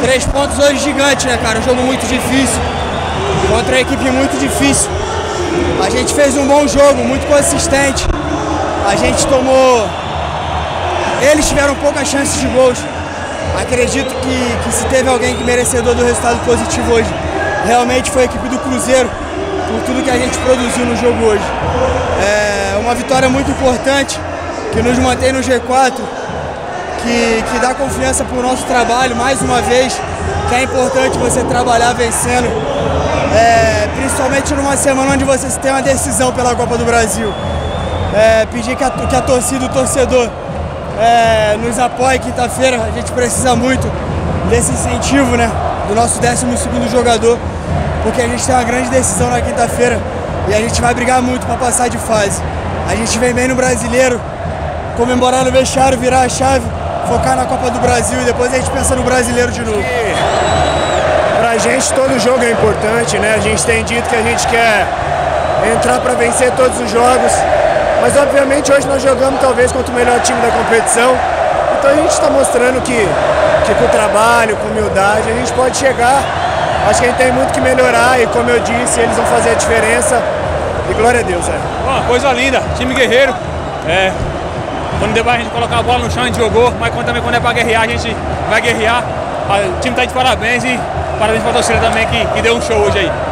3 pontos hoje gigante, né, cara? Um jogo muito difícil, contra uma equipe muito difícil. A gente fez um bom jogo, muito consistente. A gente tomou... Eles tiveram poucas chances de gols. Acredito que se teve alguém que merecedor do resultado positivo hoje, realmente foi a equipe do Cruzeiro, por tudo que a gente produziu no jogo hoje. É uma vitória muito importante, que nos mantém no G4, que dá confiança para o nosso trabalho, mais uma vez, que é importante você trabalhar vencendo, principalmente numa semana onde você tem uma decisão pela Copa do Brasil. Pedir que a torcida, o torcedor, nos apoie quinta-feira. A gente precisa muito desse incentivo, né, do nosso 12º jogador, porque a gente tem uma grande decisão na quinta-feira e a gente vai brigar muito para passar de fase. A gente vem bem no Brasileiro, comemorar no vestiário, virar a chave, focar na Copa do Brasil e depois a gente pensa no Brasileiro de novo. Pra gente todo jogo é importante, né? A gente tem dito que a gente quer entrar para vencer todos os jogos, mas obviamente hoje nós jogamos talvez contra o melhor time da competição, então a gente está mostrando que com trabalho, com humildade, a gente pode chegar. Acho que a gente tem muito que melhorar e, como eu disse, eles vão fazer a diferença e glória a Deus. Uma coisa linda, time guerreiro. Quando deu pra gente colocar a bola no chão, a gente jogou, mas também quando é pra guerrear, a gente vai guerrear. O time tá de parabéns e parabéns pra torcida também que deu um show hoje aí.